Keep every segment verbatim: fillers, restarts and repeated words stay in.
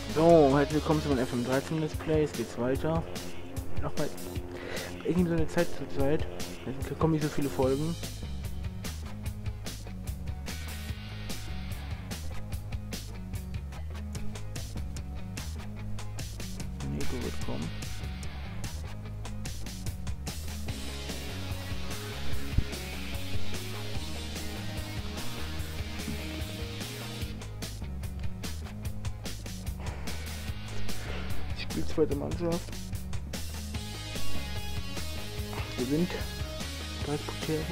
So, herzlich willkommen zu meinem F M dreizehn Let's Play. Es geht weiter. Nochmal irgendwie so eine Zeit zur Zeit. Es kommen nicht so viele Folgen. Nico wird kommen. Ich spiele zweite Mannschaft. Gewinnt. Drei Putero.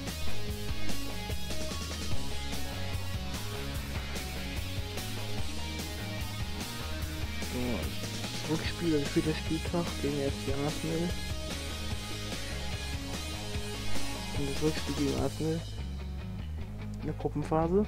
So, Rückspiel, also vierter Spieltag gegen F C Arsenal. Und das Rückspiel gegen Arsenal in der Gruppenphase.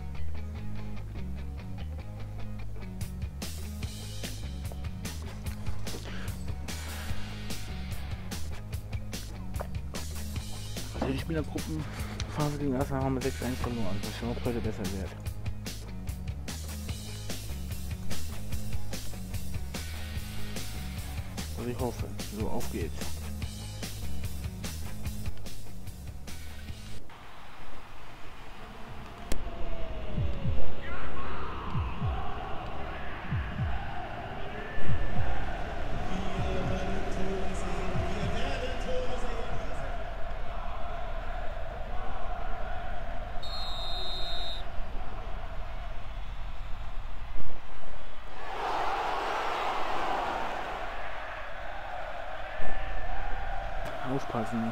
Also ich bin in der Gruppenphase gegen Arsenal, haben wir sechs eins verloren. Mal schauen, ob es heute besser wird. Also ich hoffe. So, auf geht's. Aufpassen.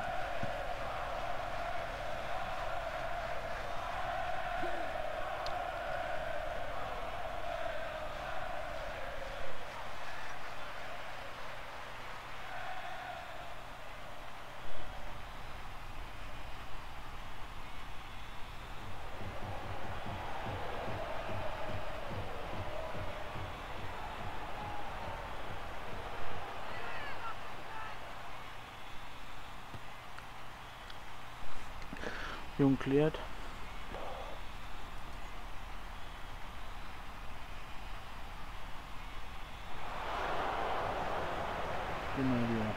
Jung klärt. Immer wieder.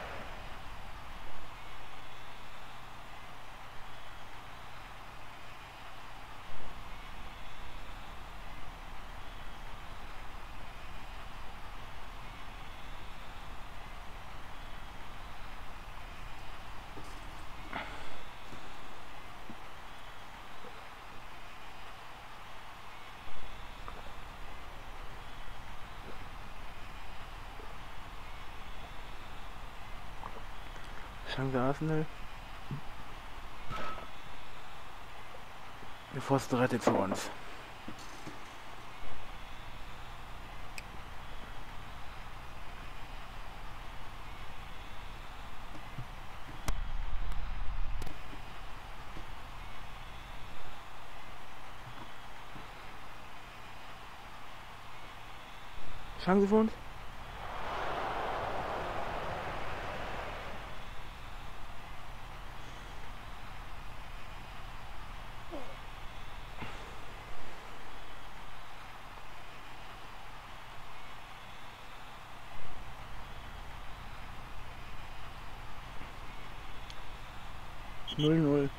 Chance Arsenal. Der Pfosten rettet für uns. Chance für uns. null null.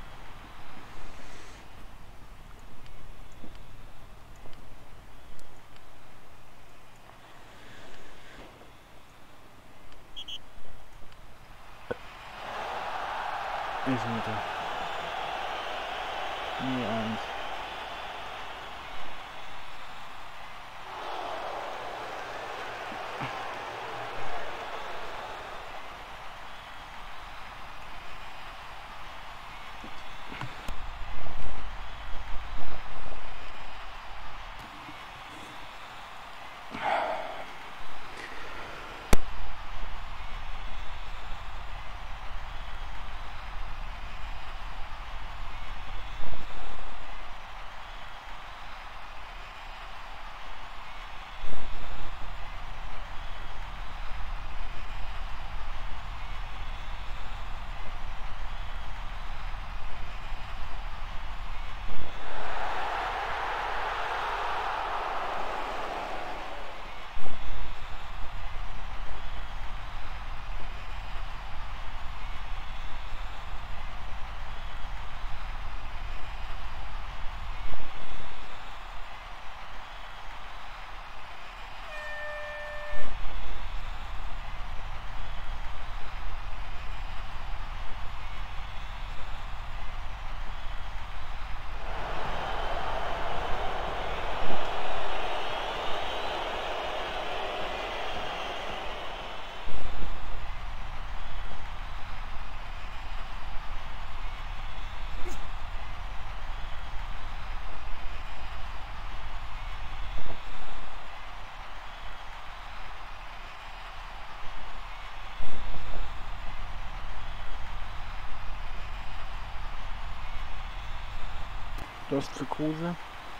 Elfmeter. null eins. Los zu Kruse.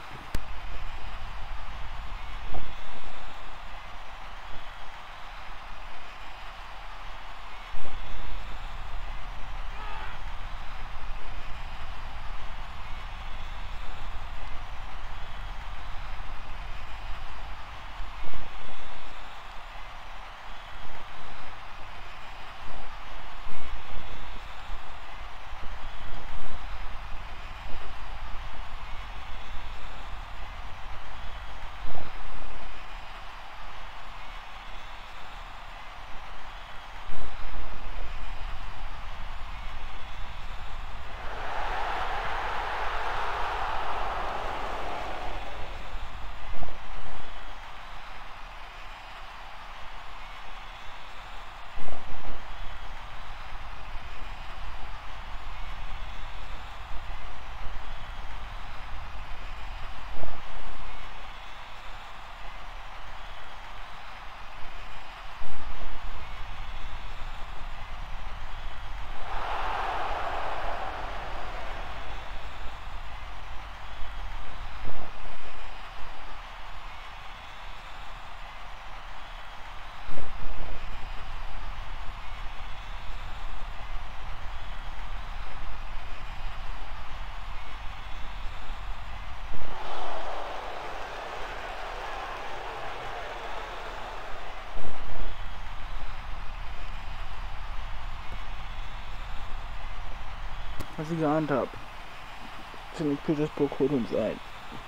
Was ich geahnt habe. Sankt Petersburg holt uns ein.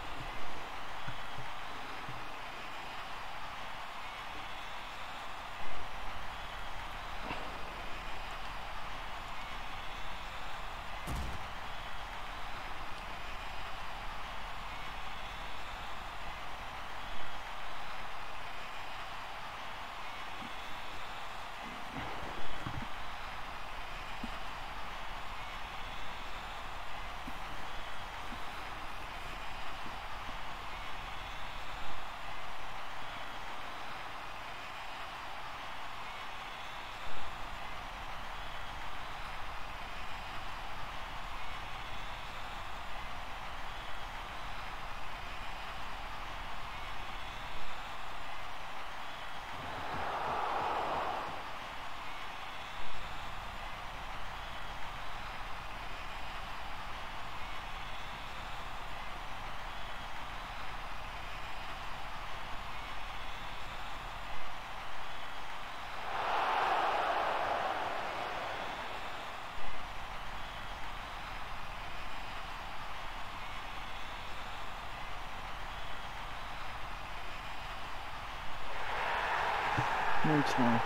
null zwei.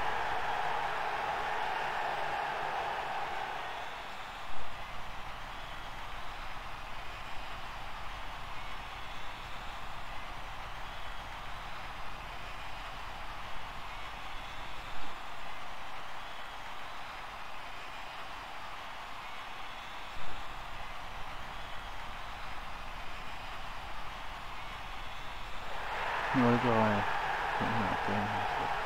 null drei.